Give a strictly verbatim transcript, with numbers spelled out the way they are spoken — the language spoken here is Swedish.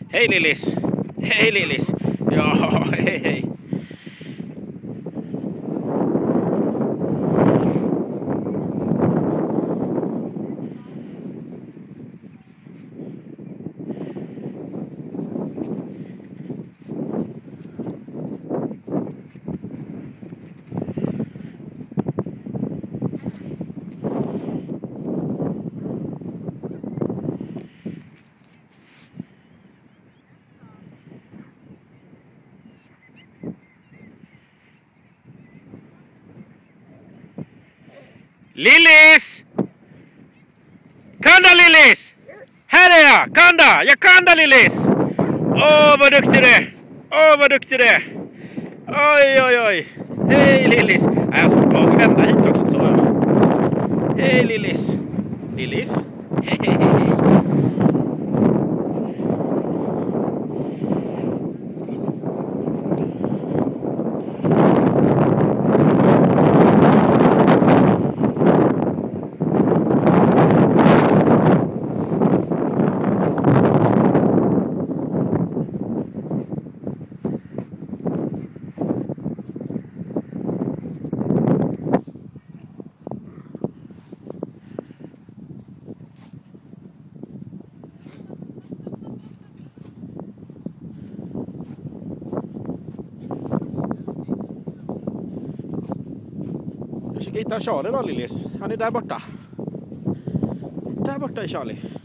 Hej Lillis! Hej Lillis! Ja, hej hej! Lillis! Kanda Lillis! Här är jag! Kanda! Jag kanda Lillis! Åh, vad duktig du är! Åh, vad duktig du är! Oj, oj, oj! Hej Lillis! Jag får ta och vända hit också så. Hej Lillis! Lillis? Hej, hej, hej! Jag ska hitta Charlie då, Lillis. Han är där borta. Där borta är Charlie.